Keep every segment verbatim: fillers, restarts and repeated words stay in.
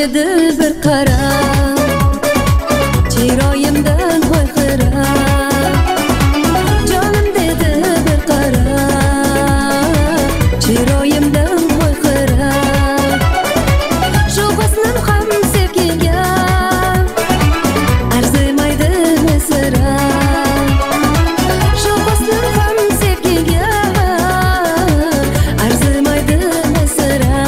dedi bir qarab, chiroyimdan ho'yqirab. Jonim dedi bir qarab, chiroyimdan ho'yqirab. Shu husnim ham sevgiga arzimaydi sira. Shu husnim ham sevgiga arzimaydi sira.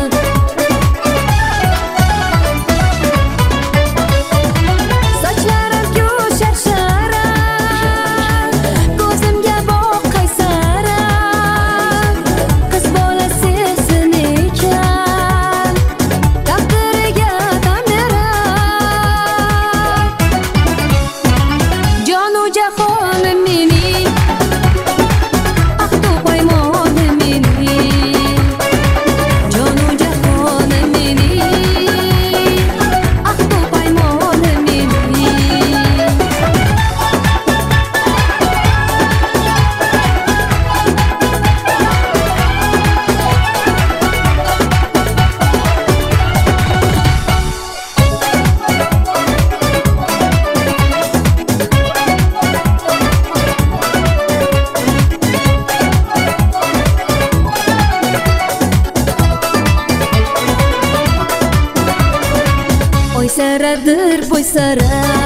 Sochlarim ko'shar shara, ko'zimga boqay sara. Qiz bolasi sen ekan, taqdiriga tan berib. Jonu jahonim mening, ahdu paymonim mening. Jonu jahonim mening, ahdu paymonim mening. Oy saradir boy sara,